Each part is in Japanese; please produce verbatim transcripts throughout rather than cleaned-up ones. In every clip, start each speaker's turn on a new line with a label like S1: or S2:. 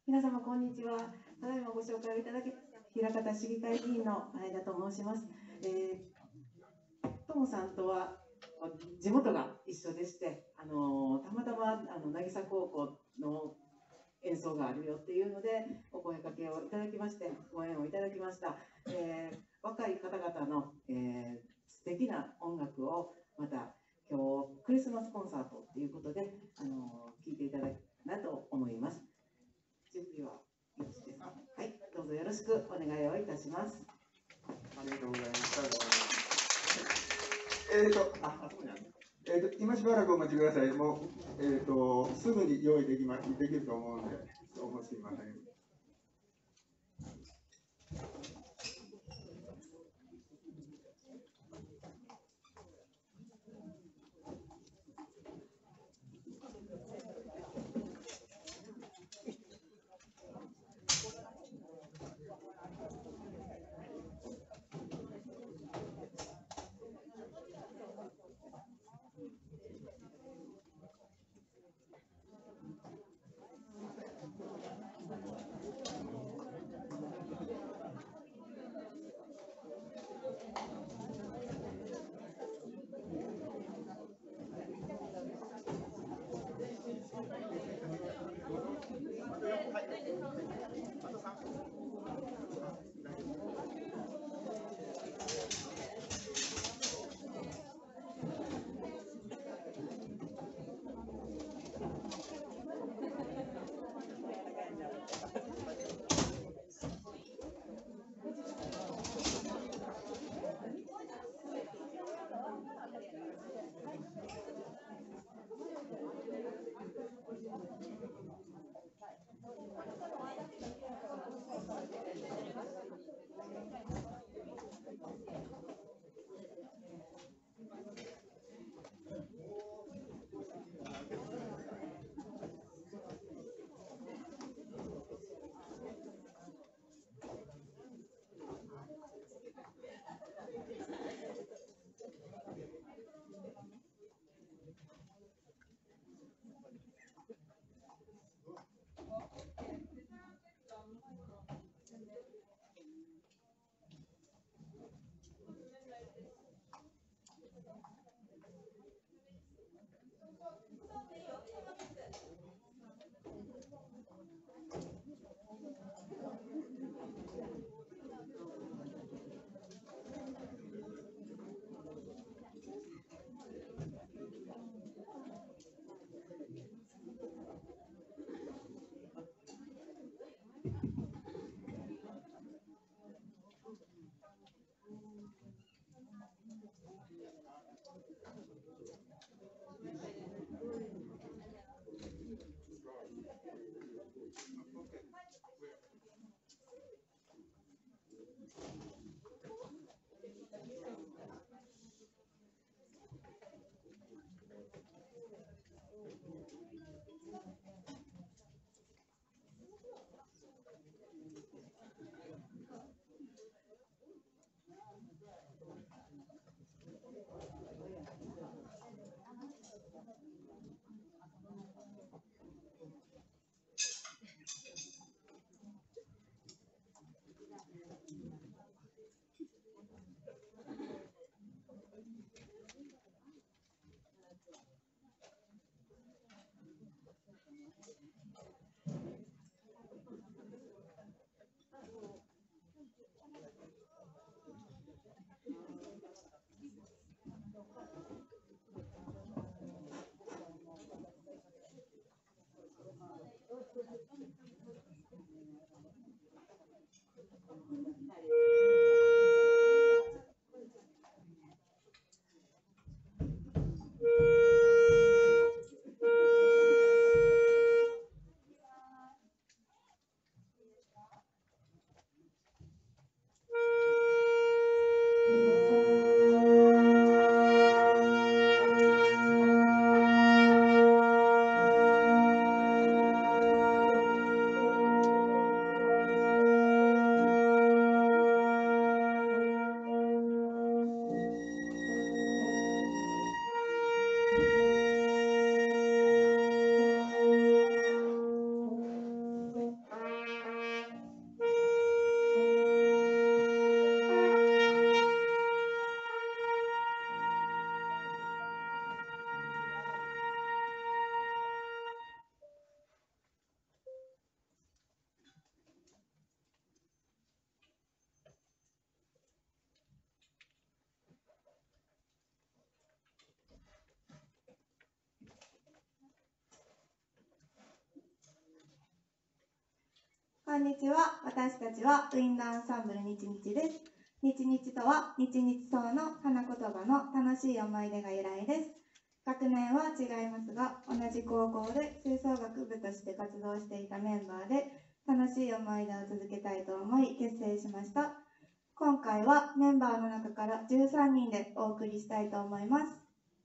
S1: 皆様こんにちは。ただいまご紹介をいただきました枚方市議会議員の前田と申します。えー、ともさんとは地元が一緒でして、あのたまたまあの渚高校の演奏があるよっていうのでお声かけをいただきまして、ご縁をいただきました。えー、若い方々の、えー、素敵な音楽をまた今日クリスマスコンサートということで、あの聴いていただきたいなと思います。準備はよろしいですか？はい、どうぞよろしくお願いをいたします。
S2: ありがとうございました。えっ、ー、と、あ、あそこにある。えっ、ー、と、今しばらくお待ちください。もう、えっ、ー、と、すぐに用意できま、できると思うので、どうもすみません。
S3: んにちは。私たちはウインドアンサンブル日日です。日日とは日日草の花言葉の楽しい思い出が由来です。学年は違いますが、同じ高校で吹奏楽部として活動していたメンバーで楽しい思い出を続けたいと思い結成しました。今回はメンバーの中からじゅうさんにんでお送りしたいと思います。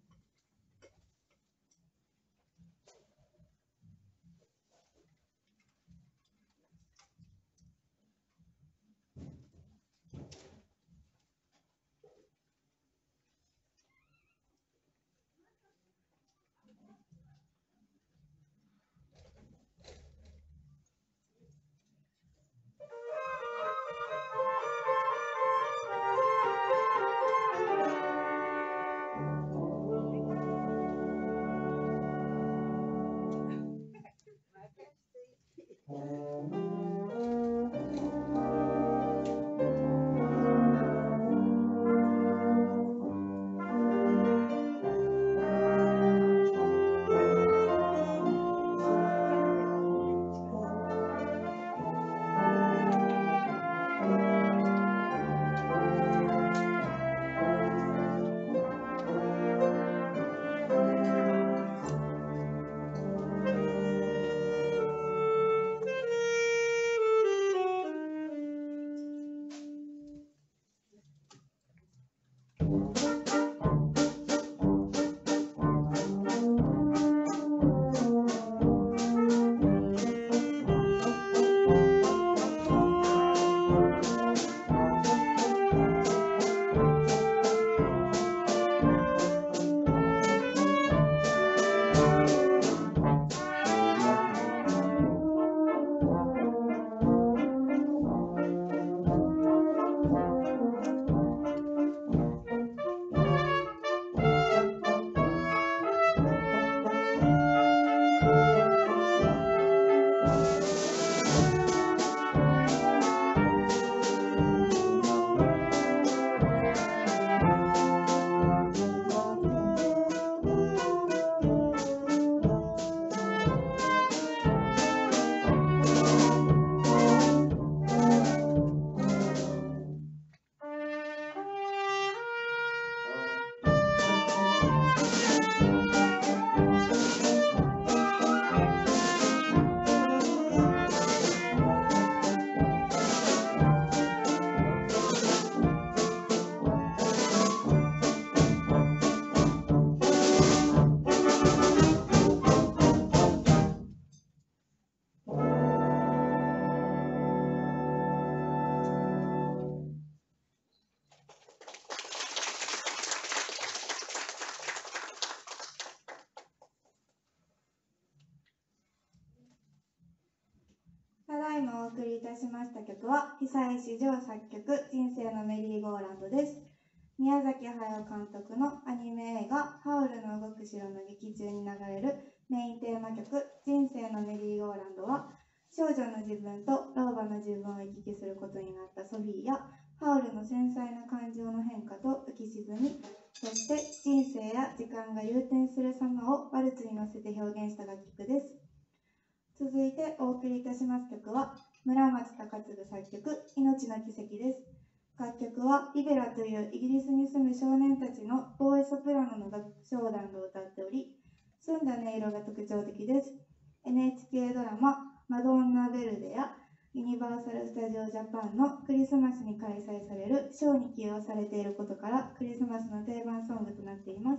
S3: ただいまお送りいたしました曲は久石譲作曲「人生のメリーゴーランド」です。宮崎駿監督のアニメ映画「ハウルの動く城」の劇中に流れるメインテーマ曲「人生のメリーゴーランド」は少女の自分と老婆の自分を行き来することになったソフィーやハウルの繊細な感情の変化と浮き沈み、そして人生や時間が融点する様をワルツに乗せて表現した楽曲です。続いてお送りいたします曲は村松崇継作曲「命の奇跡」です。楽曲はリベラというイギリスに住む少年たちのボーイソプラノの合唱団が歌っており、澄んだ音色が特徴的です。エヌエイチケー ドラマ「マドンナ・ベルデ」やユニバーサル・スタジオ・ジャパンのクリスマスに開催されるショーに起用されていることからクリスマスの定番ソングとなっています。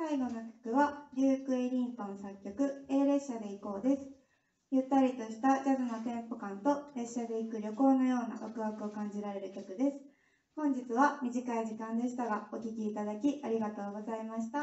S3: 最後の曲はデューク・エリントン作曲 A 列車で行こうです。ゆったりとしたジャズのテンポ感と列車で行く旅行のようなワクワクを感じられる曲です。本日は短い時間でしたがお聴きいただきありがとうございました。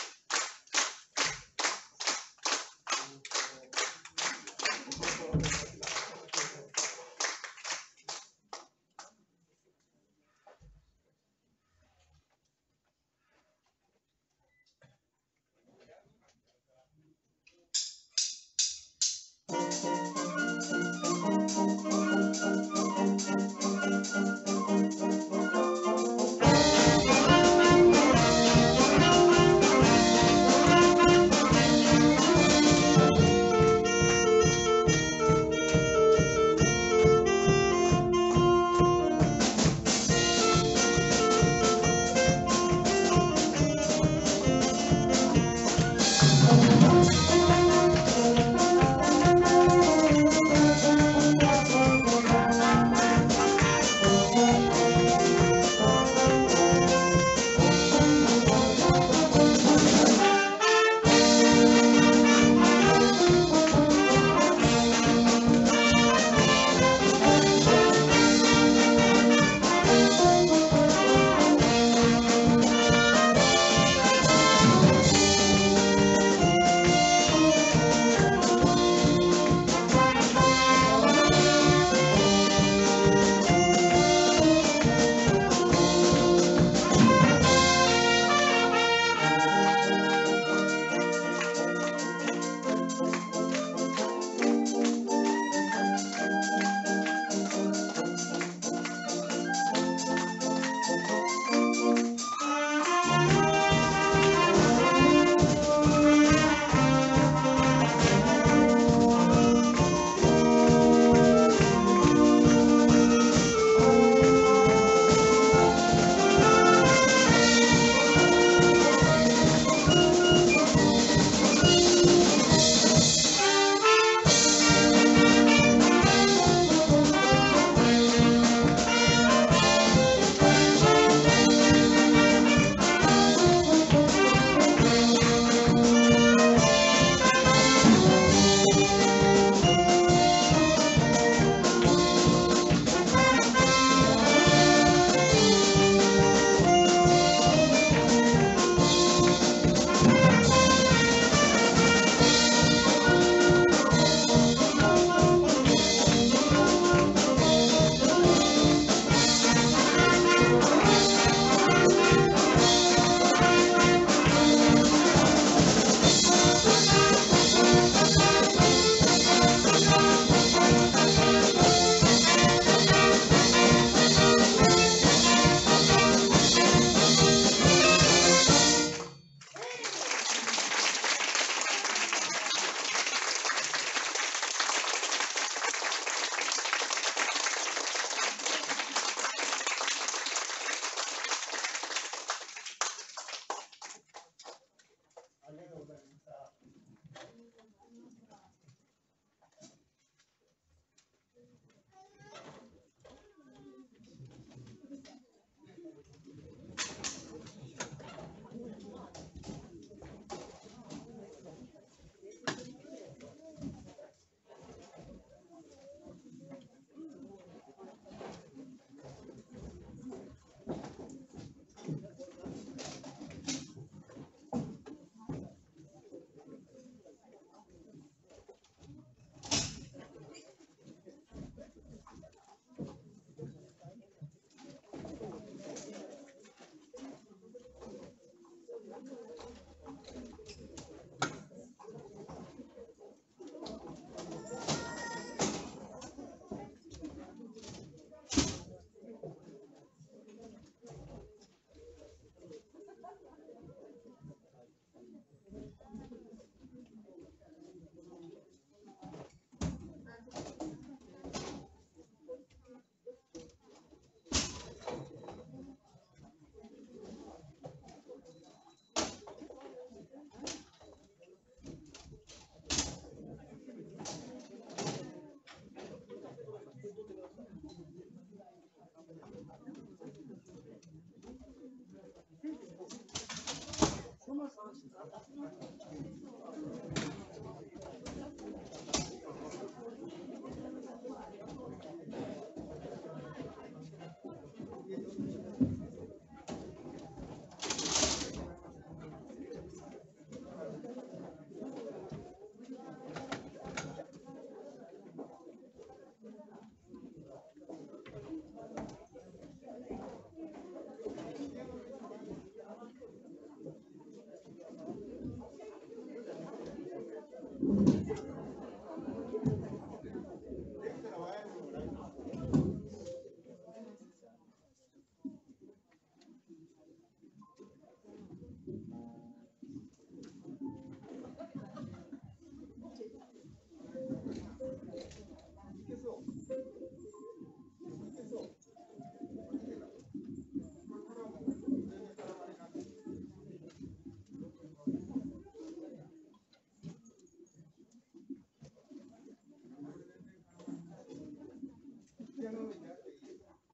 S2: す。